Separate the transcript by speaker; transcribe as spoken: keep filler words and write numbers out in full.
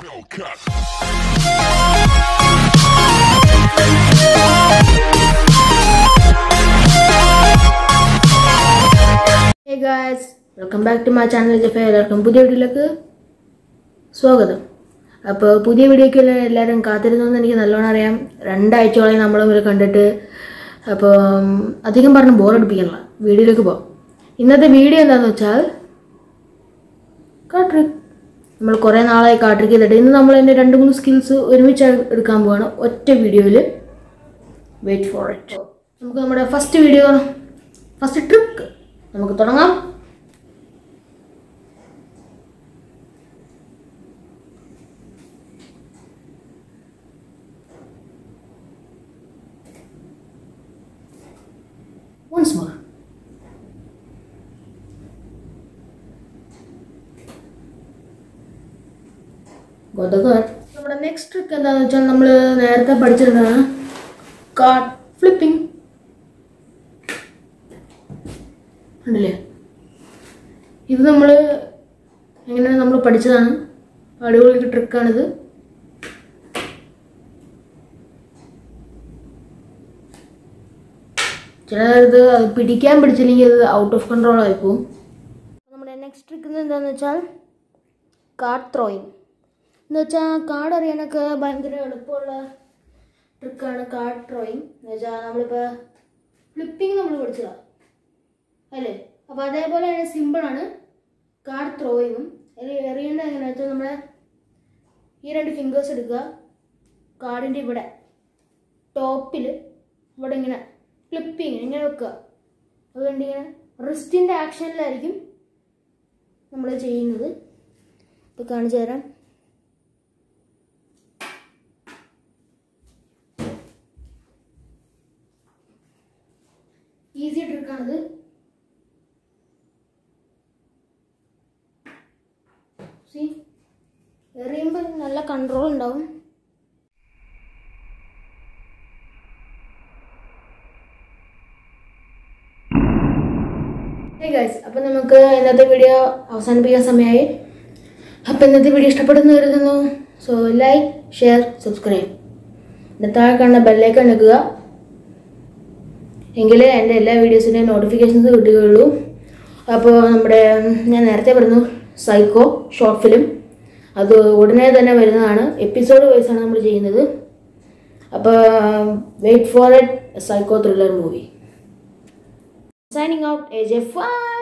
Speaker 1: Hey guys, welcome back to my channel. എല്ലാവർക്കും പുതിയ വീഡിയോയിലേക്ക് സ്വാഗതം. അപ്പോൾ പുതിയ വീഡിയോയ്ക്ക് എല്ലാവരും കാത്തിരുന്നെന്ന് എനിക്ക് നല്ലോണം അറിയാം. രണ്ടാഴ്ചയോളം നമ്മൾ ഇവരെ കണ്ടിട്ട് അപ്പോൾ അധികം പറഞ്ഞ് ബോറടിപ്പിക്കണില്ല. വീഡിയോയിലേക്ക് പോകാം. ഇന്നത്തെ വീഡിയോ എന്താണെന്ന് വെച്ചാൽ കാർഡ് ട്രിക്ക്. നമ്മൾ കുറേ നാളായി കാർഡ് ട്രിക്ക് ചെയ്തിട്ട് ഇന്ന് നമ്മൾ എൻ്റെ രണ്ട് മൂന്ന് സ്കിൽസ് ഒരുമിച്ച് എടുക്കാൻ പോവാണ് ഒറ്റ വീഡിയോയിൽ. Wait for it. നമുക്ക് നമ്മുടെ ഫസ്റ്റ് വീഡിയോ ഫസ്റ്റ് ട്രിക്ക് നമുക്ക് തുടങ്ങാം. Once more. Got the card. നമ്മുടെ നെക്സ്റ്റ് ട്രിക്ക് എന്താണെന്ന് വെച്ചാൽ നമ്മൾ നേരത്തെ പഠിച്ചിട്ടുള്ളതാണ് കാർഡ് ഫ്ലിപ്പിംഗ്. ഉണ്ടല്ലേ, ഇത് നമ്മൾ എങ്ങനെയാണ് നമ്മൾ പഠിച്ചതാണ്. അടിപൊളി ട്രിക്കാണിത്. ചിലത് അത് പിടിക്കാൻ പിടിച്ചില്ലെങ്കിൽ അത് ഔട്ട് ഓഫ് കൺട്രോൾ ആയിപ്പോവും. നമ്മുടെ നെക്സ്റ്റ് ട്രിക്ക് എന്താണെന്ന് വെച്ചാൽ കാർഡ് ത്രോയിങ്. എന്ന് വെച്ചാൽ കാർഡ് അറിയാനൊക്കെ ഭയങ്കര എളുപ്പമുള്ള ട്രിക്കാണ് കാർഡ് ത്രോയിങ്. എന്ന് വെച്ചാൽ നമ്മളിപ്പോൾ ഫ്ലിപ്പിംഗ് നമ്മൾ പഠിച്ചതാണ് അല്ലേ, അപ്പോൾ അതേപോലെ തന്നെ സിമ്പിളാണ് കാർഡ് ത്രോയിങ്ങും. എറിയേണ്ടത് എങ്ങനെയാണെന്ന് വെച്ചാൽ നമ്മുടെ ഈ രണ്ട് ഫിംഗേഴ്സ് എടുക്കുക, കാർഡിൻ്റെ ഇവിടെ ടോപ്പിൽ ഇവിടെ ഇങ്ങനെ ഫ്ലിപ്പിങ് ഇങ്ങനെ വെക്കുക. അതുകൊണ്ട് ഇങ്ങനെ റിസ്റ്റിൻ്റെ ആക്ഷനിലായിരിക്കും നമ്മൾ ചെയ്യുന്നത്. ഇപ്പോൾ കാണിച്ചു തരാം. ഈസി ട്രിക്കാണിത്. സി എറിയുമ്പോൾ നല്ല കൺട്രോൾ ഉണ്ടാവും. ഹേ ഗൈസ്, അപ്പോൾ നമുക്ക് ഇന്നത്തെ വീഡിയോ അവസാനിപ്പിക്കാൻ സമയമായി. അപ്പോൾ ഇന്നത്തെ വീഡിയോ ഇഷ്ടപ്പെടുന്നു കരുതുന്നു. So like, share, subscribe. എൻ്റെ താഴെ കാണുന്ന ബെല്ലൈക്കൺ നിൽക്കുക, എങ്കിലേ എൻ്റെ എല്ലാ വീഡിയോസിൻ്റെയും നോട്ടിഫിക്കേഷൻസ് കിട്ടുകയുള്ളൂ. അപ്പോൾ നമ്മുടെ ഞാൻ നേരത്തെ പറഞ്ഞു സൈക്കോ ഷോർട്ട് ഫിലിം, അത് ഉടനെ തന്നെ വരുന്നതാണ്. എപ്പിസോഡ് വൈസാണ് നമ്മൾ ചെയ്യുന്നത്. അപ്പോൾ wait for it, psycho thriller movie. Signing out, A J five.